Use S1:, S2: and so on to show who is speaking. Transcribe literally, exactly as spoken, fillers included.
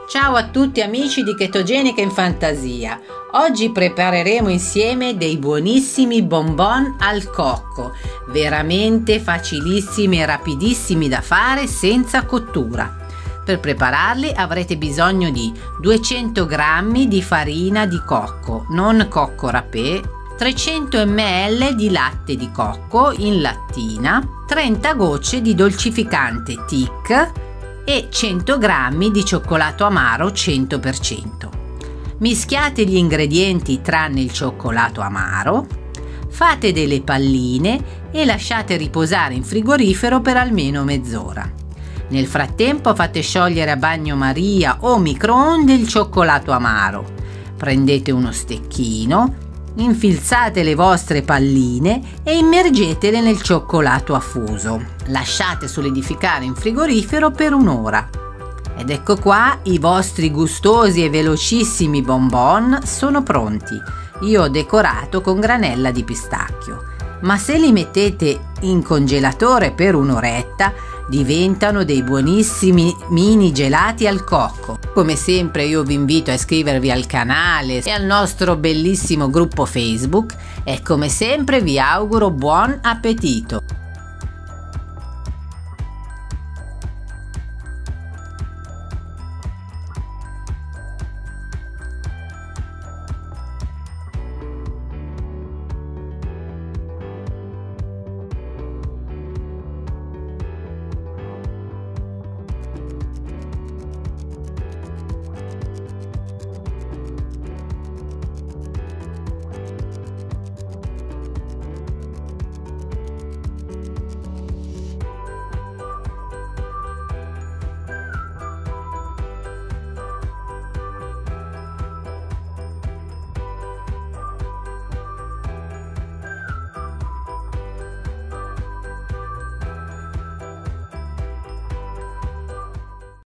S1: Ciao a tutti amici di Chetogenica in Fantasia. Oggi prepareremo insieme dei buonissimi bonbon al cocco, veramente facilissimi e rapidissimi da fare senza cottura. Per prepararli avrete bisogno di duecento grammi di farina di cocco, non cocco râpé, trecento millilitri di latte di cocco in lattina, trenta gocce di dolcificante T I C e cento grammi di cioccolato amaro cento per cento. Mischiate gli ingredienti tranne il cioccolato amaro, fate delle palline e lasciate riposare in frigorifero per almeno mezz'ora. Nel frattempo fate sciogliere a bagnomaria o microonde il cioccolato amaro. Prendete uno stecchino, infilzate le vostre palline e immergetele nel cioccolato a fuso. Lasciate solidificare in frigorifero per un'ora. Ed ecco qua, i vostri gustosi e velocissimi bonbon sono pronti. Io ho decorato con granella di pistacchio. Ma se li mettete in congelatore per un'oretta, diventano dei buonissimi mini gelati al cocco. Come sempre io vi invito a iscrivervi al canale e al nostro bellissimo gruppo Facebook e come sempre vi auguro buon appetito!